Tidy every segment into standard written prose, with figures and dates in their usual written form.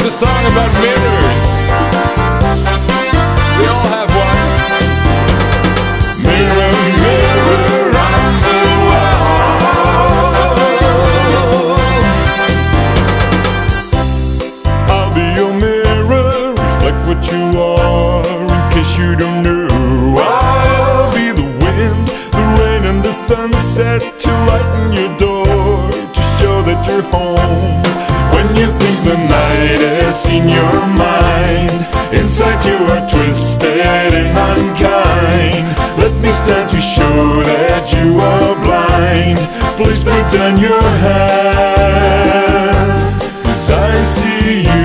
a song about mirrors. We all have one. Mirror, mirror on the wall, I'll be your mirror, reflect what you are. In case you don't know, I'll be the wind, the rain and the sunset to lighten your door, to show that you're home. When you think the night is in your mind, inside you are twisted and unkind. Let me stand to show that you are blind. Please put down your hands, 'cause I see you.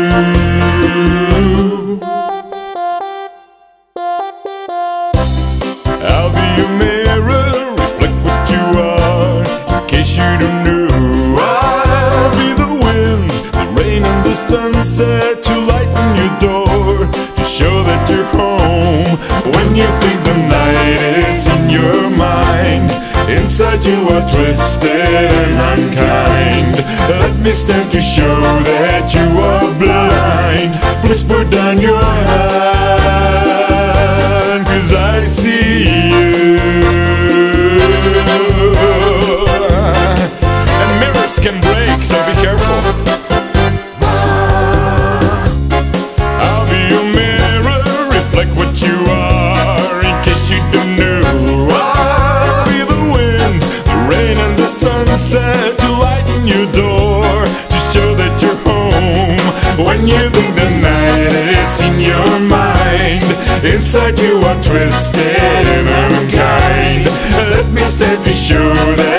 I'll be your mirror, reflect what you are. In case you don't know, I'll be the wind, the rain and the sunset to lighten your door, to show that you're home. When you think the night is in your mind, inside you are twisted and unkind. Let me stand to show that you are blind. Please put down your hand, 'cause I see you. And mirrors can break, so be careful. I'll be your mirror, reflect what you are. In case you don't know, I'll be the wind, the rain and the sunset to lighten your door, to show that you're home. When you think the night is in your mind, inside you are twisted and unkind. Let me stand to show that